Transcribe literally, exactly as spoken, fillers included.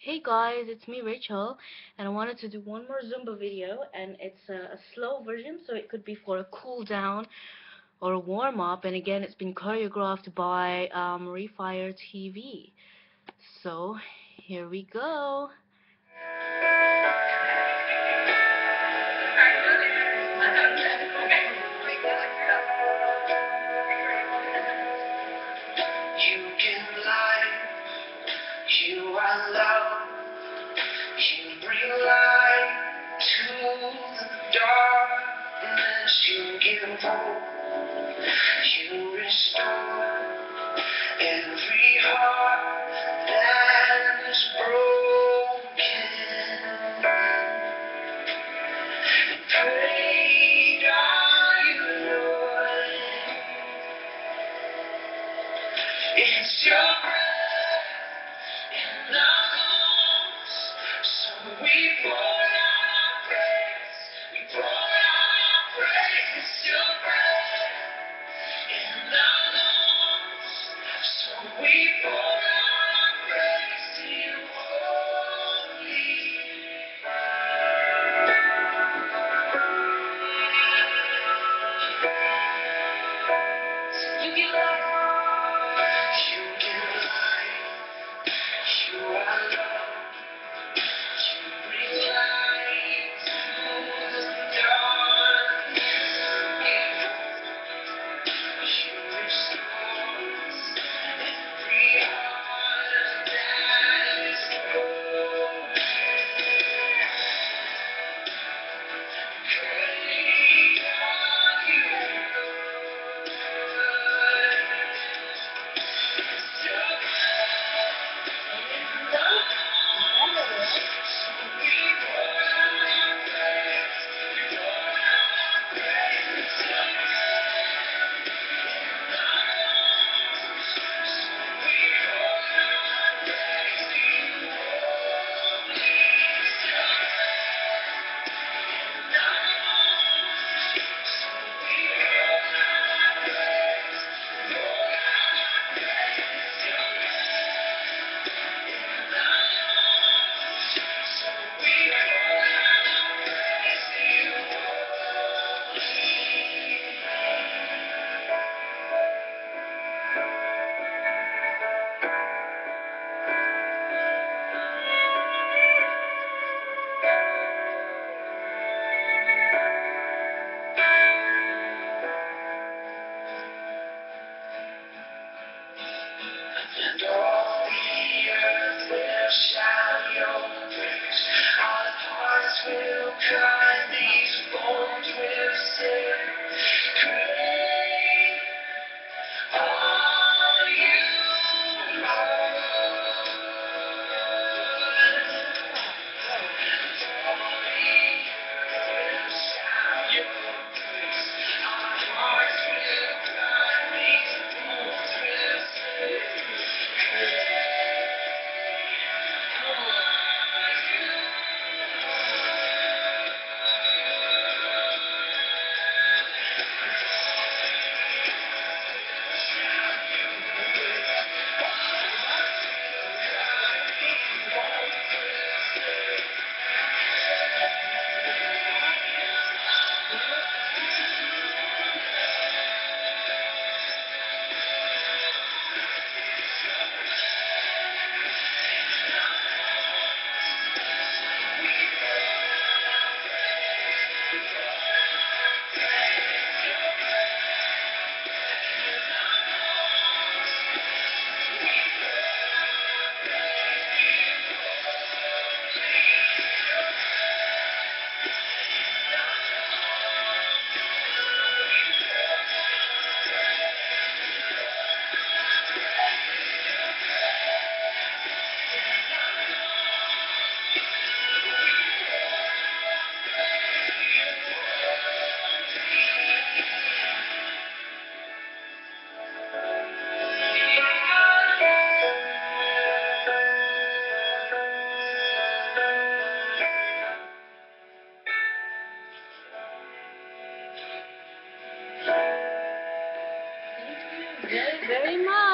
Hey guys, it's me Rachel, and I wanted to do one more Zumba video, and it's a, a slow version, so it could be for a cool down or a warm up. And again, it's been choreographed by um, refiretv. So here we go. You give life, you are love, you bring light to the darkness, you give hope, you restore every heart that is broken. Great are you, Lord. It's your breath in our lungs, so we pour out our praise. We pour out our praise. It's your breath in our lungs, so we pour out our praise to you, holy. So you give life, you give life, you are love. You bring light to the darkness. You restore every heart that is broken. Great are you, Lord. It's your breath in the lungs, so we pour out our praise. We pour out our praise. It's your breath in our lungs, so we pour out our praise to you, holy. It's your breath in our lungs, so we pour out our praise. Pour out our praise. It's your breath in our lungs, so we pour out our praise to you, and all the earth will shout your praise. Our hearts will cry, these bones will sing. Great are you, Lord. All the earth will shout your praise. Our hearts will cry, these bones will sing. Thank you very, very much.